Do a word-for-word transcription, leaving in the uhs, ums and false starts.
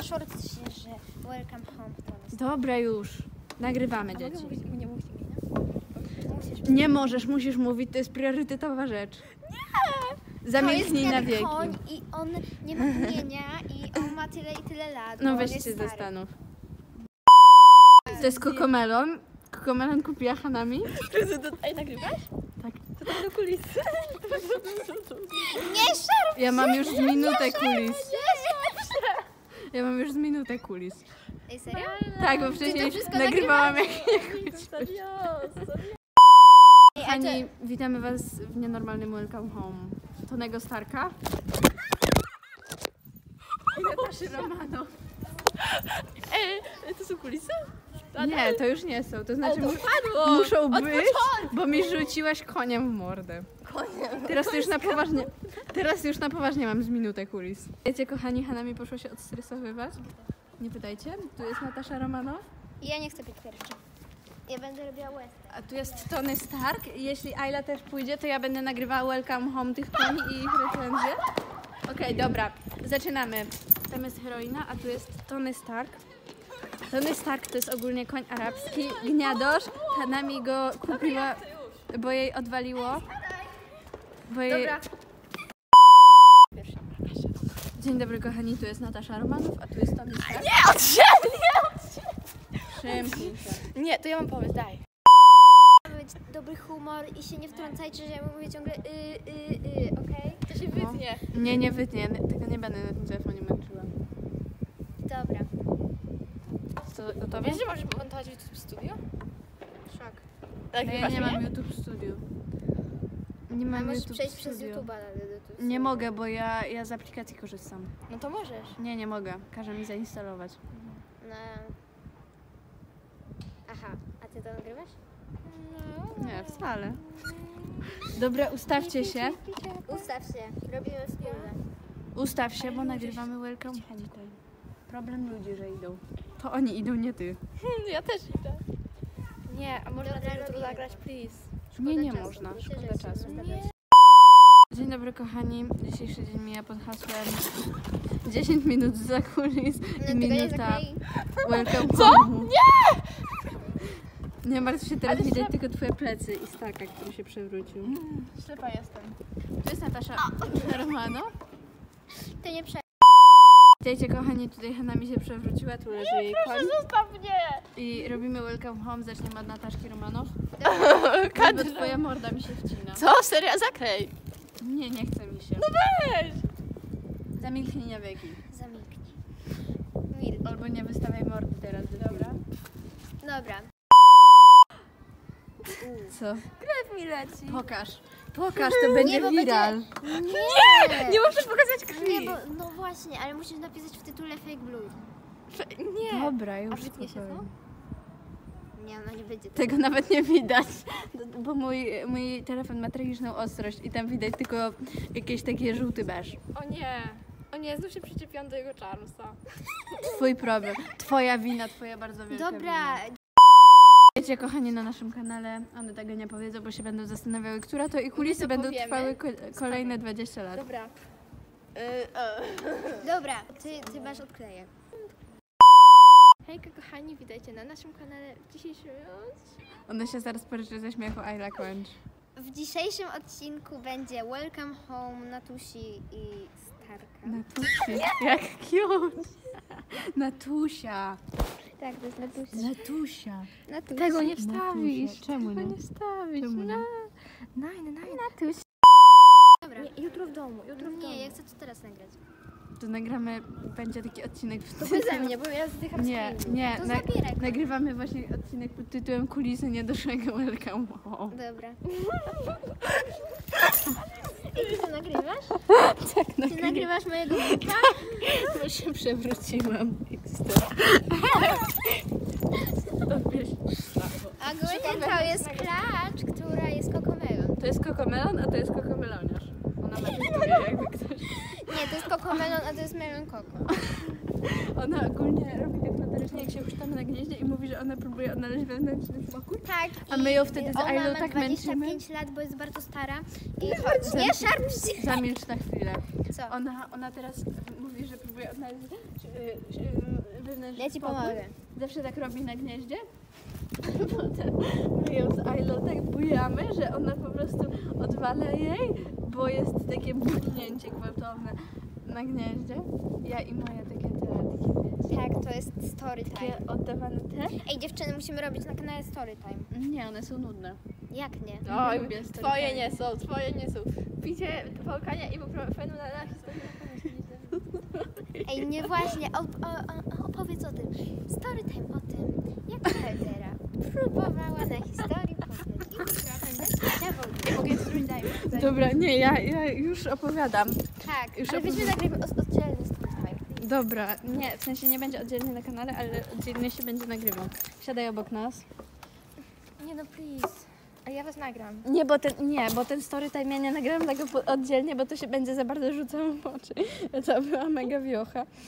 short, że welcome home. Dobra już, nagrywamy A dzieci. mogę mówić, nie mówcie mi, Musisz... Nie możesz, musisz mówić, to jest priorytetowa rzecz. Nie! Zamilknij na wieki. wieki. Koń i on nie ma imienia i on ma tyle i tyle lat. No bo weź on jest się stary. zastanów. To jest kokomelon. Kokomelon kupiła Hanami. Ej, nagrywasz? Tak. To tam do kulisy. Nie szarp! Ja mam już z minutę kulis. Ja mam już z minutę kulis. Ej, serio? Tak, bo wcześniej wszystko nagrywałam jak... Serio, serio. Kochani, witamy was w nienormalnym Welcome Home Tonego Starka i Nataszy Romano. Ej, to są kulisy? Nie, to już nie są, to znaczy to mu padło! muszą być, bo mi rzuciłaś koniem w mordę. Koniem. Teraz to już na poważnie, teraz już na poważnie mam z minutę kulis. Wiecie, kochani, Hanami poszło się odstresowywać. Nie pytajcie, tu jest Natasza Romano. Ja nie chcę być pierwsza. Ja będę robiła West. A tu jest Tony Stark i jeśli Ayla też pójdzie, to ja będę nagrywała Welcome Home tych koni i ich recenzję. Okej, okay, dobra, zaczynamy. Tam jest heroina, a tu jest Tony Stark. Tony Stark to jest ogólnie koń arabski, gniadosz. Hanami go kupiła, bo jej odwaliło. Bo jej... Dobra. Dzień dobry kochani, tu jest Natasza Romanów, a tu jest Tony Stark. Nie, odsiadnie! Przymknij się. Nie, to ja mam pomysł, daj. Ma być dobry humor i się nie wtrącajcie, że ja mówię ciągle y, y, y, okej? To się No. wytnie. Nie, nie wytnie, tego nie będę na tym telefonie męczyła. Dobra. Co, gotowe? Wiesz, że możesz montować YouTube w studio? Szok. Tak, No ja nie mam YouTube Studio. Nie A mam możesz YouTube przejść przez Studio. YouTube'a na YouTube. Nie mogę, bo ja, ja z aplikacji korzystam. No to możesz. Nie, nie mogę. Każe mi zainstalować. No. Aha, a ty to nagrywasz? Nie, wcale. Dobra, ustawcie się. Ustaw się, robimy wspólne. Ustaw się, bo nagrywamy Welcome Home. Problem ludzi, że idą. To oni idą, nie ty. Ja też idę. Nie, a można Dobra, to jutro robimy. zagrać, please. Nie, nie czasu. można. Myślę, że Szkoda jest czasu. nie. Dzień dobry kochani. Dzisiejszy dzień mija pod hasłem dziesięć minut za kulis No, i tego nie minuta zaklei. Welcome Co? Home. Nie! Nie martw się, teraz Ale widać ślep- tylko twoje plecy i staka, który się przewrócił. Ślepa jestem. To jest Natasza Romano. To nie prze... Witajcie kochani, tutaj Hanami się przewróciła, tu leży jej koń. Zostaw mnie! I robimy Welcome Home, zaczniemy od Nataszki Romanow. Bo Kadr. twoja morda mi się wcina. Co? Serio? Zaklej. Nie, nie chce mi się. No weź! Zamilknij na wieki. Zamilknij. Milk. Albo nie wystawiaj mordy teraz, dobra? Dobra. Co? Krew mi leci. Pokaż. Pokaż, to będzie bo viral. Nie! Nie możesz pokazać krwi. Nie, bo, no właśnie, ale musisz napisać w tytule fake blood. Nie. Dobra, już A wytnie się spokojnie. Nie, no nie będzie. Tego nawet nie widać, bo mój, mój telefon ma tragiczną ostrość i tam widać tylko jakieś takie żółty beż. O nie. O nie, znów się przyczepiłam do jego Charlesa. Twój problem. Twoja wina, twoja bardzo wielka Dobra, wina. Wiecie, kochani, na naszym kanale, one tego nie powiedzą, bo się będą zastanawiały, która to i kulisy to będą powiemy. trwały ko kolejne dwadzieścia lat. Dobra. Yy, yy. dobra, ty, ty masz odklejek. Hejka kochani, witajcie na naszym kanale. W dzisiejszym... One się zaraz poryczy ze śmiechu, Ayla kończ. W dzisiejszym odcinku będzie Welcome Home Natusi i Starka. Natusi, jak cute. Natusia. Tak, to jest Natusia. Natusia. Natusia. Tego nie wstawisz. Natusia. Czemu Tego nie? nie wstawisz. Czemu nie? Naj, naj, naj. Natusia. Dobra. Nie, jutro w domu, jutro w domu. Nie, ja chcę to teraz nagrać. To nagramy, będzie taki odcinek w To beze mnie, bo ja zdycham Nie, z nie, To na, zabieraj. nagrywamy właśnie odcinek pod tytułem Kulisy niedoszłego Welcome Home. Dobra. I ty to nagrywasz? Tak, Ty nagrywasz mojego buta? bo się przewróciłam. A ogólnie to jest klacz, która jest kokomelon. To jest kokomelon, a to jest kokomeloniarz. Ona ma historię, jakby ktoś... Nie, to jest kokomelon, a to jest melon koko. Ona ogólnie robi tak notorycznie, jak się huśtamy na gnieździe i mówi, że ona próbuje odnaleźć wewnętrzny spokój. Tak. A my ją wtedy z ona Ailą ma tak dwadzieścia męczymy. pięć lat, bo jest bardzo stara. I chodź, nie szarp się. Zamilcz na chwilę. Co? Ona, ona teraz mówi, że próbuje próbuję odnaleźć y, y, wewnętrzny Ja ci spokój. pomogę. Zawsze tak robi na gnieździe. Potem my ją z Ailą tak bujamy, że ona po prostu odwala jej, bo jest takie bujnięcie gwałtowne na gnieździe. Ja i moje takie te, takie wiecie, Tak, to jest story time. takie oddawane te. Ej, dziewczyny, musimy robić na kanale story time. Nie, one są nudne. Jak nie? Nie lubię story twoje time. nie są, twoje nie są. Picie Polkania i fenomenalna historia. Ej, nie właśnie, op o, o, opowiedz o tym. Story time o tym, jak Heltera próbowała na historii poznać i wyprawiać Nie mogę ci zrobić dajmy. Dobra, nie, ja, ja już opowiadam. Tak, Już ale weźmy opowiedz- nagrywamy od- oddzielny story time. Dobra, nie, w sensie nie będzie oddzielnie na kanale, ale oddzielnie się będzie nagrywał. Siadaj obok nas. Nie no, please. A ja was nagram. Nie, bo ten, nie, bo ten story time ja nie nagram tego po- oddzielnie, bo to się będzie za bardzo rzucało w oczy. To była mega wiocha.